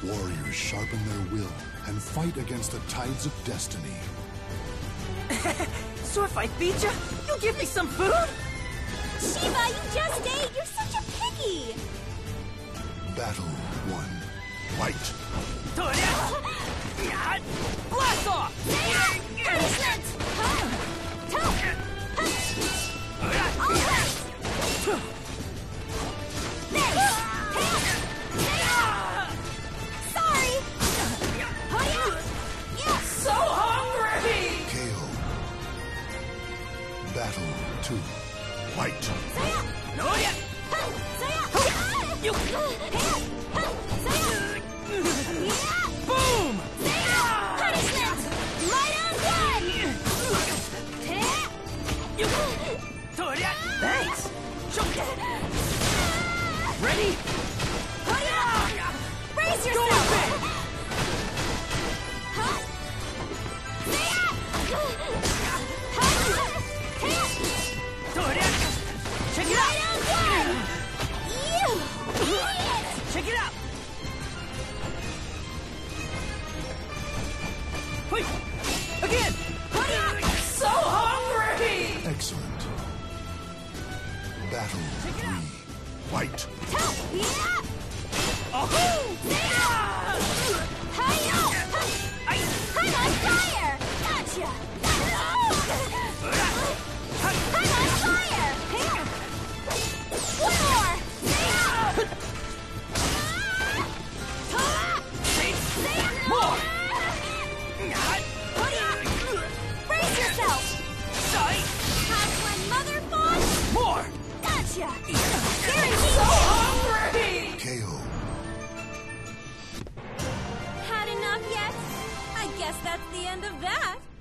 Warriors sharpen their will and fight against the tides of destiny. So if I feed you, you'll give me some food? Shiva, you just ate! You're such a piggy! Battle 1. Fight! Blast off! Punishment! Sorry! So hungry! KO. Battle 2. Fight! Boom! Punishment! Right on time! Thanks! Ready? Brace Go yourself! with it! Check it out! Right on time! Check it out! Wait! Again! So hungry! Excellent. Battle 3. Fight! I'm on fire! Gotcha! I'm on fire! One more! More! Brace yourself! Hot one, mother fun! More! Gotcha! So hungry! KO. Had enough yet? I guess that's the end of that.